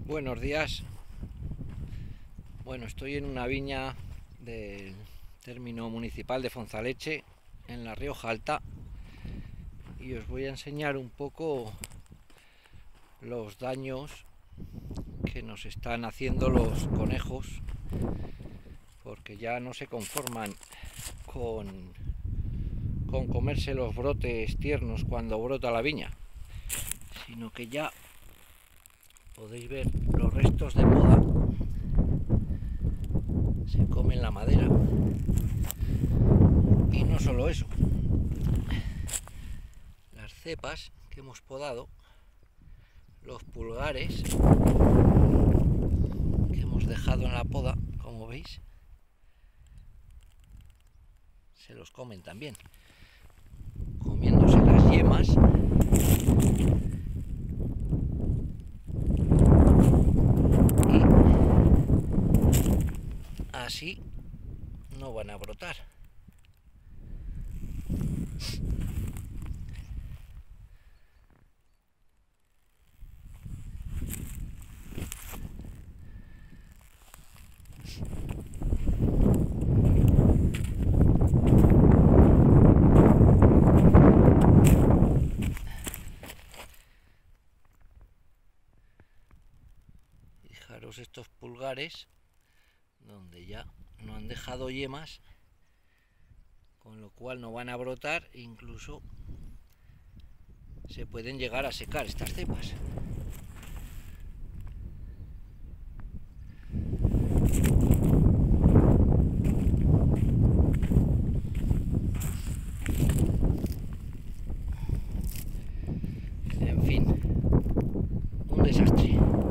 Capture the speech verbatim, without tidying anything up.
Buenos días. Bueno, estoy en una viña del término municipal de Fonzaleche, en La Rioja Alta, y os voy a enseñar un poco los daños que nos están haciendo los conejos, porque ya no se conforman con, con comerse los brotes tiernos cuando brota la viña, sino que ya podéis ver los restos de poda, se comen la madera. Y no solo eso, las cepas que hemos podado, los pulgares que hemos dejado en la poda, como veis, se los comen también, comiéndose las yemas. Y así no van a brotar. Fijaros estos pulgares donde ya no han dejado yemas, con lo cual no van a brotar, incluso se pueden llegar a secar estas cepas. En fin, un desastre.